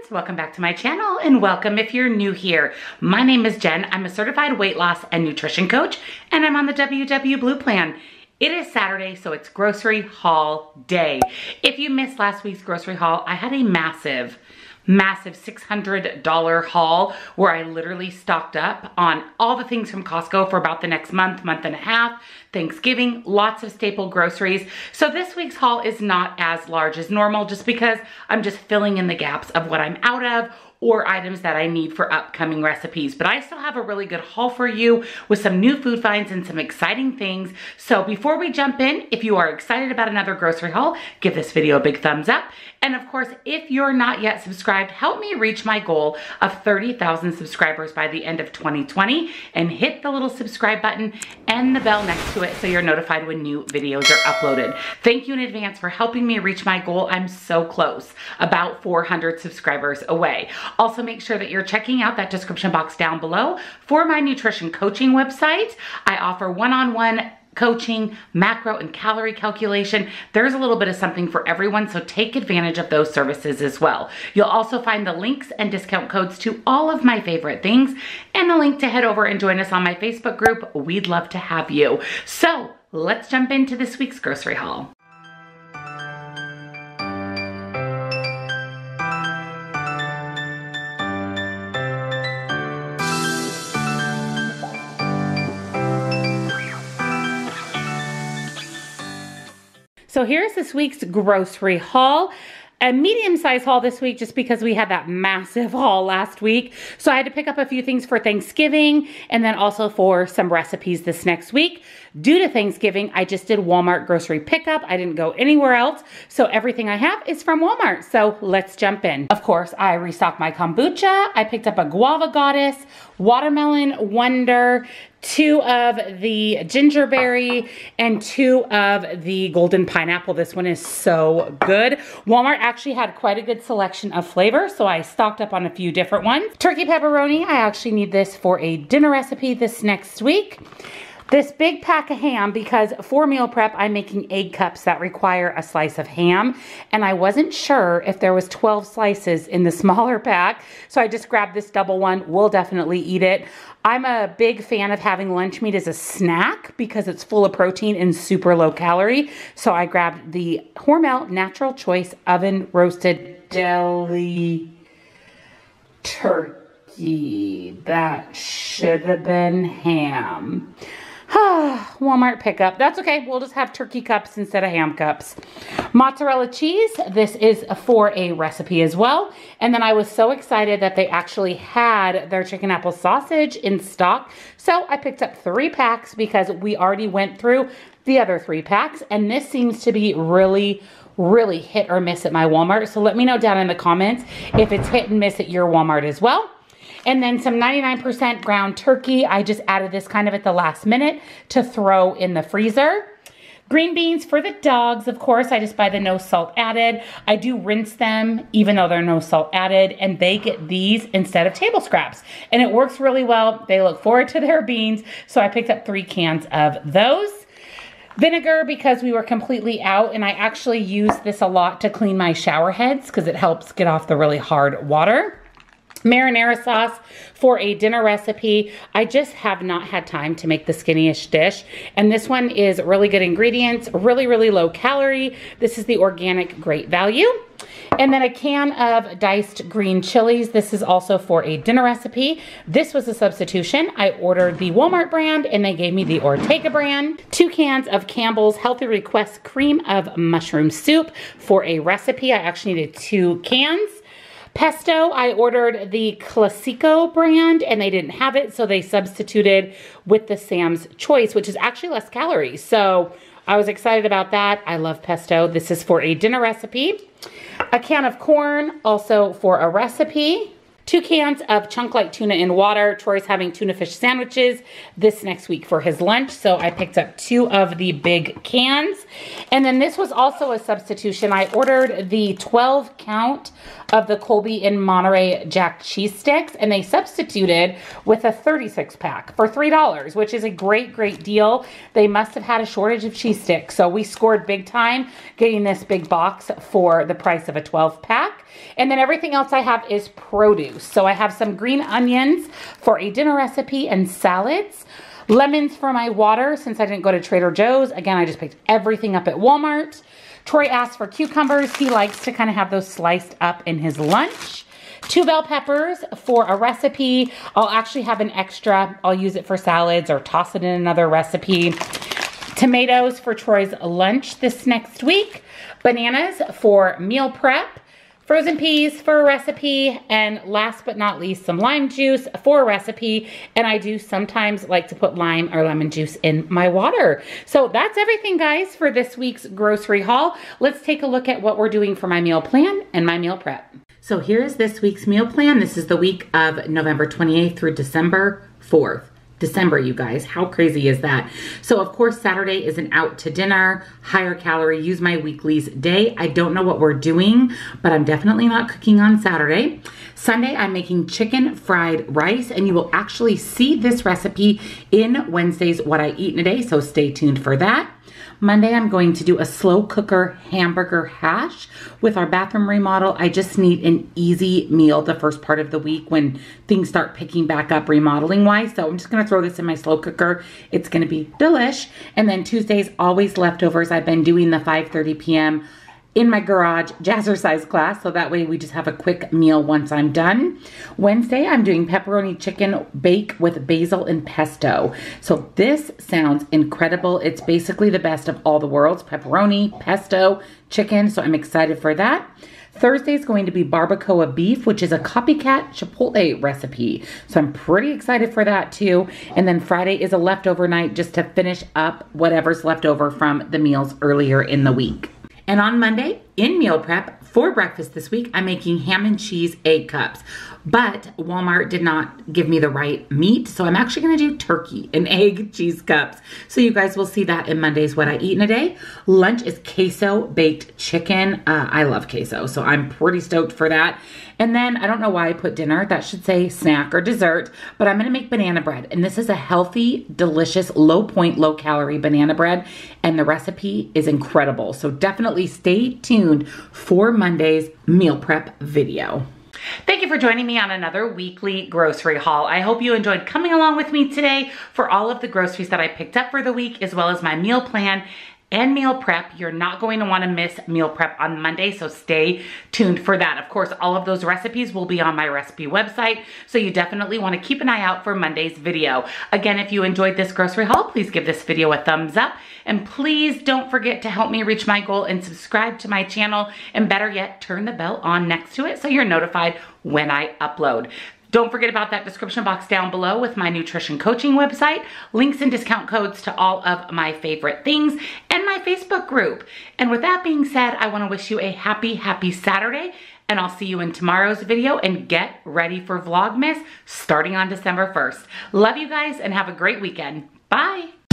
welcome back to my channel and welcome if you're new here. My name is Jen. I'm a certified weight loss and nutrition coach and I'm on the WW Blue Plan. It is Saturday, so it's grocery haul day. If you missed last week's grocery haul, I had a massive $600 haul where I literally stocked up on all the things from Costco for about the next month and a half, Thanksgiving, lots of staple groceries. So this week's haul is not as large as normal just because I'm just filling in the gaps of what I'm out of or items that I need for upcoming recipes. But I still have a really good haul for you with some new food finds and some exciting things. So before we jump in, if you are excited about another grocery haul, give this video a big thumbs up. And of course, if you're not yet subscribed, help me reach my goal of 30,000 subscribers by the end of 2020 and hit the little subscribe button and the bell next to it so you're notified when new videos are uploaded. Thank you in advance for helping me reach my goal. I'm so close, about 400 subscribers away. Also, make sure that you're checking out that description box down below for my nutrition coaching website. I offer one-on-one coaching, macro and calorie calculation. There's a little bit of something for everyone, so take advantage of those services as well. You'll also find the links and discount codes to all of my favorite things and the link to head over and join us on my Facebook group. We'd love to have you. So let's jump into this week's grocery haul. So here's this week's grocery haul. A medium-sized haul this week just because we had that massive haul last week. So I had to pick up a few things for Thanksgiving and then also for some recipes this next week. Due to Thanksgiving, I just did Walmart grocery pickup. I didn't go anywhere else. So everything I have is from Walmart. So let's jump in. Of course, I restocked my kombucha. I picked up a guava goddess, watermelon wonder, 2 of the gingerberry, and 2 of the golden pineapple. This one is so good. Walmart actually had quite a good selection of flavors, so I stocked up on a few different ones. Turkey pepperoni, I actually need this for a dinner recipe this next week. This big pack of ham, because for meal prep, I'm making egg cups that require a slice of ham, and I wasn't sure if there was 12 slices in the smaller pack, so I just grabbed this double one. We'll definitely eat it. I'm a big fan of having lunch meat as a snack because it's full of protein and super low calorie, so I grabbed the Hormel Natural Choice Oven Roasted Deli Turkey. That should have been ham. Walmart pickup. That's okay. We'll just have turkey cups instead of ham cups. Mozzarella cheese. This is for a recipe as well. And then I was so excited that they actually had their chicken apple sausage in stock. So I picked up 3 packs because we already went through the other 3 packs. And this seems to be really hit or miss at my Walmart. So let me know down in the comments if it's hit and miss at your Walmart as well. And then some 99% ground turkey. I just added this kind of at the last minute to throw in the freezer. Green beans for the dogs, of course. I just buy the no salt added. I do rinse them even though they're no salt added, and they get these instead of table scraps. And it works really well. They look forward to their beans. So I picked up 3 cans of those. Vinegar, because we were completely out, and I actually use this a lot to clean my shower heads because it helps get off the really hard water. Marinara sauce for a dinner recipe. I just have not had time to make the skinny-ish dish. And this one is really good ingredients, really low calorie. This is the organic Great Value. And then a can of diced green chilies. This is also for a dinner recipe. This was a substitution. I ordered the Walmart brand and they gave me the Ortega brand. 2 cans of Campbell's Healthy Request cream of mushroom soup for a recipe. I actually needed 2 cans. Pesto, I ordered the Classico brand and they didn't have it, so they substituted with the Sam's Choice, which is actually less calories. So I was excited about that. I love pesto. This is for a dinner recipe. A can of corn, also for a recipe. 2 cans of chunk light tuna in water. Troy's having tuna fish sandwiches this next week for his lunch, so I picked up 2 of the big cans. And then this was also a substitution. I ordered the 12 count of the Colby and Monterey Jack cheese sticks, and they substituted with a 36 pack for $3, which is a great deal. They must have had a shortage of cheese sticks, so we scored big time getting this big box for the price of a 12 pack. And then everything else I have is produce. So I have some green onions for a dinner recipe and salads. Lemons for my water since I didn't go to Trader Joe's. Again, I just picked everything up at Walmart. Troy asked for cucumbers. He likes to kind of have those sliced up in his lunch. 2 bell peppers for a recipe. I'll actually have an extra. I'll use it for salads or toss it in another recipe. Tomatoes for Troy's lunch this next week. Bananas for meal prep. Frozen peas for a recipe, and last but not least, some lime juice for a recipe. And I do sometimes like to put lime or lemon juice in my water. So that's everything, guys, for this week's grocery haul. Let's take a look at what we're doing for my meal plan and my meal prep. So here's this week's meal plan. This is the week of November 28th through December 4th. December, you guys, how crazy is that? So of course, Saturday is an out to dinner, higher calorie, use my weeklies day. I don't know what we're doing, but I'm definitely not cooking on Saturday. Sunday, I'm making chicken fried rice, and you will actually see this recipe in Wednesday's What I Eat in a Day, so stay tuned for that. Monday, I'm going to do a slow cooker hamburger hash. With our bathroom remodel, I just need an easy meal the first part of the week when things start picking back up remodeling wise. So I'm just gonna throw this in my slow cooker. It's gonna be delish. And then Tuesdays, always leftovers. I've been doing the 5:30 p.m. in my garage jazzercise class, so that way we just have a quick meal once I'm done. Wednesday, I'm doing pepperoni chicken bake with basil and pesto. So this sounds incredible. It's basically the best of all the worlds, pepperoni, pesto, chicken, so I'm excited for that. Thursday is going to be barbacoa beef, which is a copycat Chipotle recipe. So I'm pretty excited for that too. And then Friday is a leftover night just to finish up whatever's left over from the meals earlier in the week. And on Monday, in meal prep, for breakfast this week, I'm making ham and cheese egg cups. But Walmart did not give me the right meat, so I'm actually gonna do turkey and egg cheese cups. So you guys will see that in Monday's What I Eat in a Day. Lunch is queso baked chicken. I love queso, so I'm pretty stoked for that. And then, I don't know why I put dinner, that should say snack or dessert, but I'm gonna make banana bread. And this is a healthy, delicious, low point, low calorie banana bread. And the recipe is incredible. So definitely stay tuned for Monday's meal prep video. Thank you for joining me on another weekly grocery haul. I hope you enjoyed coming along with me today for all of the groceries that I picked up for the week, as well as my meal plan and meal prep. You're not going to want to miss meal prep on Monday, so stay tuned for that. Of course, all of those recipes will be on my recipe website, so you definitely want to keep an eye out for Monday's video. Again, if you enjoyed this grocery haul, please give this video a thumbs up, and please don't forget to help me reach my goal and subscribe to my channel, and better yet, turn the bell on next to it so you're notified when I upload. Don't forget about that description box down below with my nutrition coaching website, links and discount codes to all of my favorite things, and my Facebook group. And with that being said, I want to wish you a happy Saturday, and I'll see you in tomorrow's video, and get ready for Vlogmas starting on December 1st. Love you guys and have a great weekend. Bye.